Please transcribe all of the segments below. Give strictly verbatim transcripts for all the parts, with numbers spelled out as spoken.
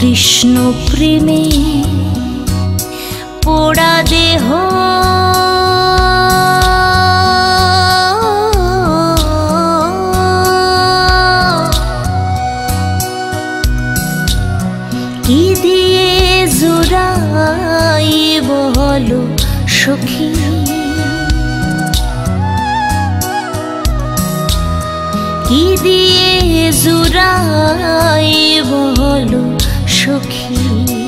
কৃষ্ণ প্রেমে পোড়া দেহ কি দিয়ে জোড়াই বলো সখী, কি দিয়ে জোড়াই বলো সখী।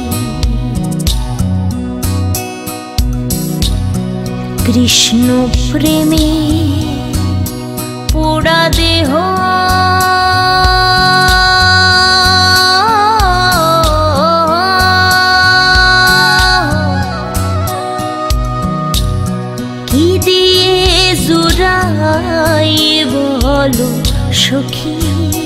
কৃষ্ণ প্রেমে পোড়া দেহ কি দিয়ে জোড়াই বলো সখী,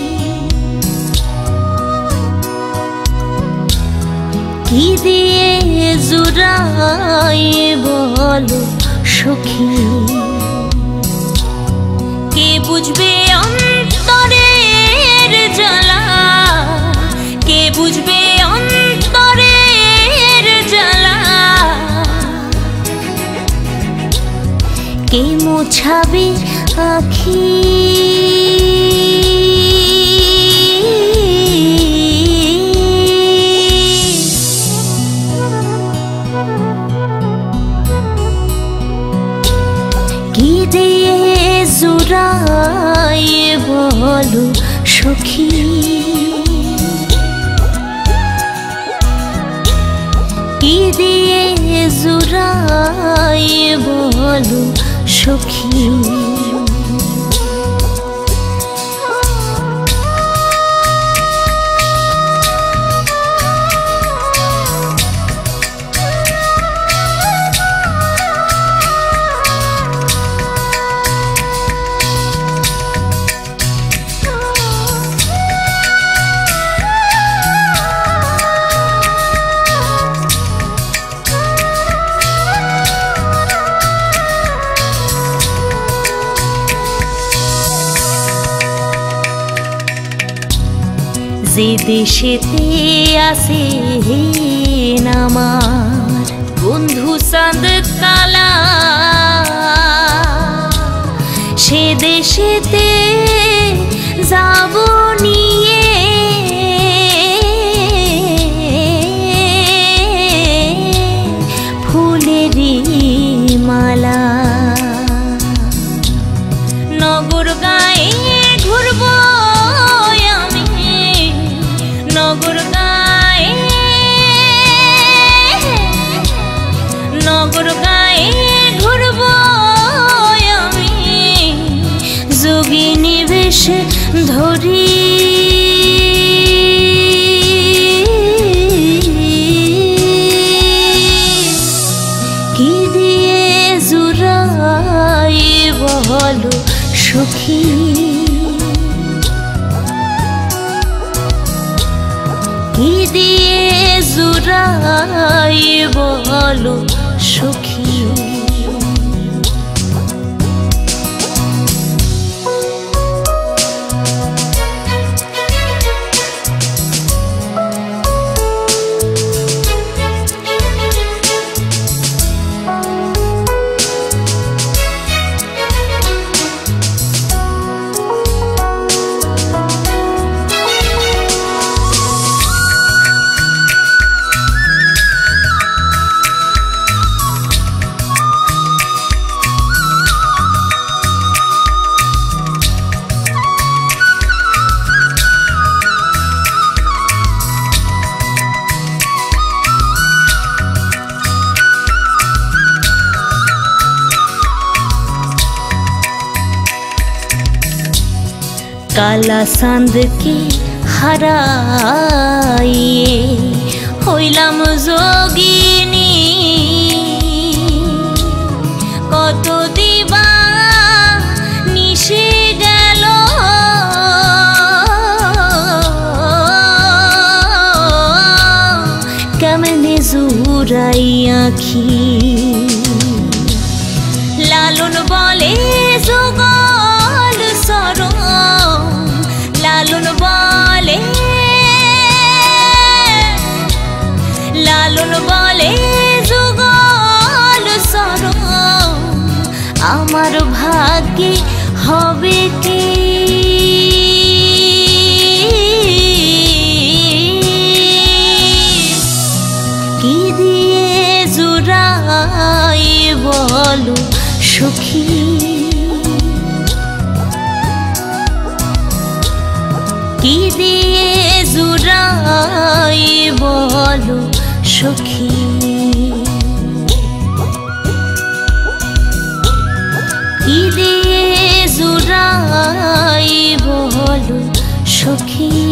কি দিয়ে জোড়াই বলো সখী। কে বুঝবে অন্তরের জ্বালা, কে বুঝবে অন্তরের জ্বালা, কে মোছাবে আখি, কি দিয়ে জোড়াই বলো সখী। কি দিয়ে জোড়াই বলো সখী। যে দেশেতে আছেন আমার বন্ধু চাঁদ কালা, সে দেশেতে যাব নিয়ে ফুলেরই মালা। নগর গায়ে ঘুরব নগর গায়ে, নগর গায়ে ঘুরব আমি যোগিনী বেশ ধরি। কি দিয়ে জোড়াই বলো সখী, কি দিয়ে জোড়াই বলো সখী। কালা চাঁদকে হারাইয়ে হইলাম যোগিনী, কত দিবা নিশে গেল কেমনে জুড়াই আখি। লালন বলে যুগল সরম, লালন বলে কি হবে কি কি দিয়ে জুড়াই বলো সখী কি দিয়ে জুড়াই বলো সখী কি দিয়ে জুড়াই বলো সখী।